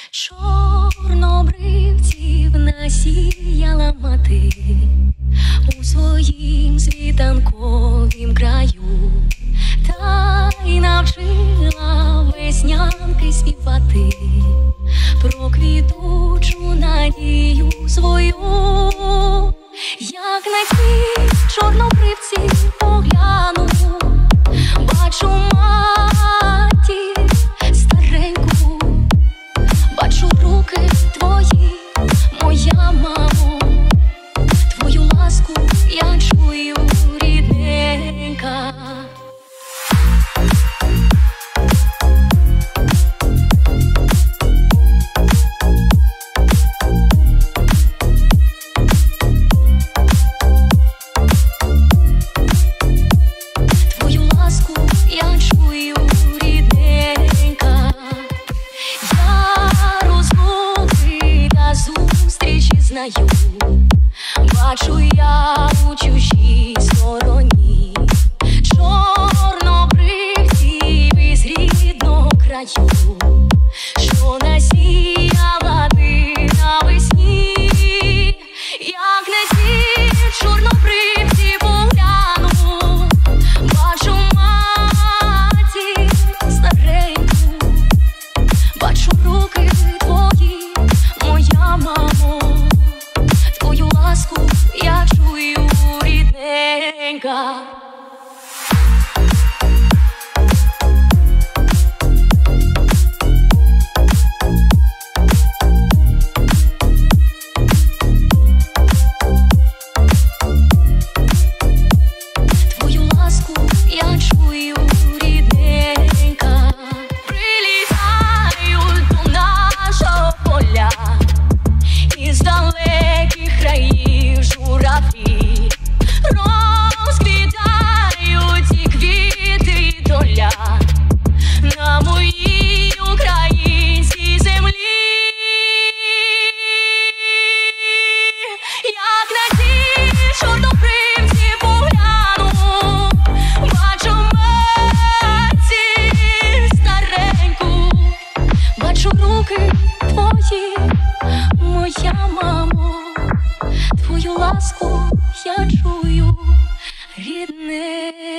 Чорнобривців насіяла мати у своїм світанковім краю, та й навчила веснянки співати про квітучу надію свою. Як на ці чорнобривці погляну, бачу матір стареньку, бачу руки твої, моя мамо, твою ласку я чую, рідненька. Твою ласку я чую, рідненька. Я розлуки та зустрічі знаю, бачу я у чужій стороні чорнобривців із рідного краю, що насіяла ти навесні. Як на ці чорнобривці погляну, бачу матір стареньку, бачу руки твої, моя мамо, твою ласку я чую, рідненька. Твою ласку я чую, рідненька. Прилітають до нашого поля із далеких країв журавлі, розквітають ці квіти і доля на моїй українській землі. Як на ці чорнобривці погляну, бачу матір стареньку, бачу руки твої, моя мамо, твою ласку я чую, рідне.